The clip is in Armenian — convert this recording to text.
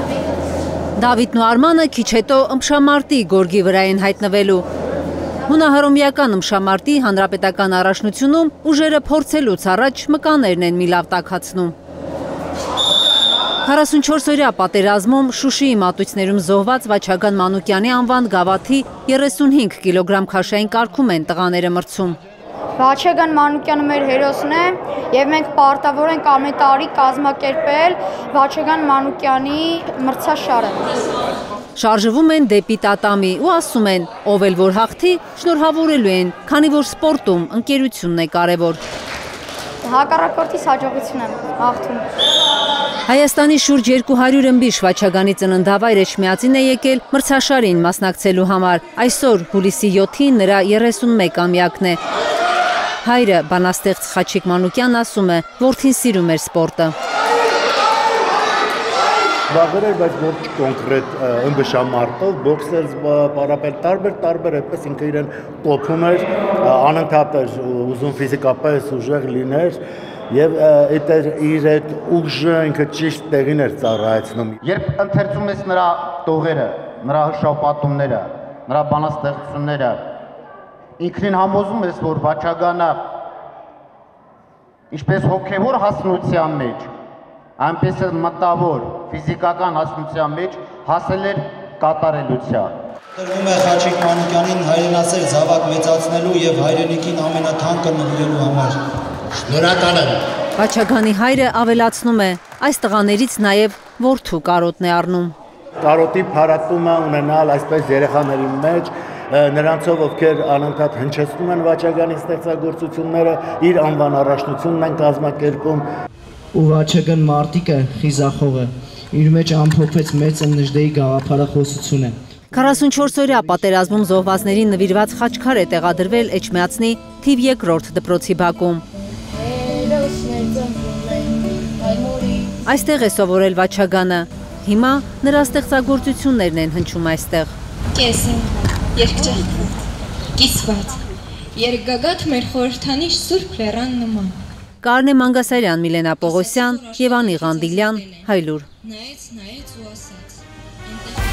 Դավիթն ու Արմանը քիչ հետո ըմբշամարտի գորգի վրա են հայտնվելու։ Հունահռոմեական ըմբշամարտի հանրապետական առաջնությունում ուժերը փորձելուց առաջ մկաներն են մի լավ տաքացնում։ 44-օրյա պատերազմում Շուշիի մատույցներում զոհված Վաչագան Մանուկյանի անվան գավաթի 35 կիլոգրամ քաշային կարգում են տղաները մրցում։ Վաչագան Մանուկյանը մեր հերոսն է եւ մենք պարտավոր ենք ամեն տարի կազմակերպել Վաչագան Մանուկյանի մրցաշարը։ Շարժվում են դեպի տատամի ու ասում են, ով էլ որ հաղթի, շնորհավորելու են, քանի որ սպորտում ընկերությունն է կարևոր։ Հակառակորդից հաջողություն եմ հաղթում։ Հայաստանի շուրջ 200 ըմբիշ Վաչագանի ծննդավայր Էջմիածին է եկել մրցաշարին մասնակցելու համար։ Այսօր հուլիսի 7-ին նրա 31-ամյակն է։ Հայրը բանաստեղծ Խաչիկ Մանուկյանն ասում է, որդին սիրում էր սպորտը։ Բաղեր էր, բայց ոչ կոնկրետ ըմբշամարտով, բոքսեր տարբեր այդպես ինքը իրեն կոփում էր, անընդհատ էր ուզում ֆիզիկապես ուժեղ լիներ եւ իր այդ ուժը ինքը ճիշտ տեղին էր ծառայեցնում։ Երբ ընթերցում ես նրա տողերը, նրա հրաշապատումները, նրա բանաստեղծությունները, ինքնին համոզում ես, որ Վաչագանը ինչպես հոգևոր հասունության մեջ, այնպես էլ մտավոր, ֆիզիկական հասունության մեջ հասել էր կատարելության։ Տրվում է Խաչիկ Մանուկյանին հայրենասեր զավակ մեծացնելու եւ հայրենիքին ամենաթանկը նվիրելու համար։ Շնորհակալ եմ։ Վաչագանի հայրը ավելացնում է, այս տղաներից նաև որդու կարոտն է առնում։ Կարոտի փառատումը ունենալ այսպես երեխաների մեջ, նրանցով ովքեր անընդհատ հնչեցնում են Վաչագանի ստեղծագործությունները, իր անվան առաջնությունն են կազմակերպում։ Ու Վաչագան մարտիկը խիզախողը իր մեջ ամփոփեց մեծ Նժդեի գաղափարախոսությունը։ 44-օրյա պատերազմում զոհվածներին նվիրված խաչքար է տեղադրվել Էջմիածնի թիվ 2-րդ դպրոցի բակում։ Այստեղ է սովորել Վաչագանը։ Հիմա նրա ստեղծագործություններն են հնչում այստեղ։ Կեսին, երկճախտ, կիսված, երկգագաթ մեր խորհրդանիշ Սուրբ Լեռան նման։ Կարնե Մանգասարյան, Միլենա Պողոսյան, Եվանի Ղանդիլյան, Հայլուր։ Նայեց ու ասաց.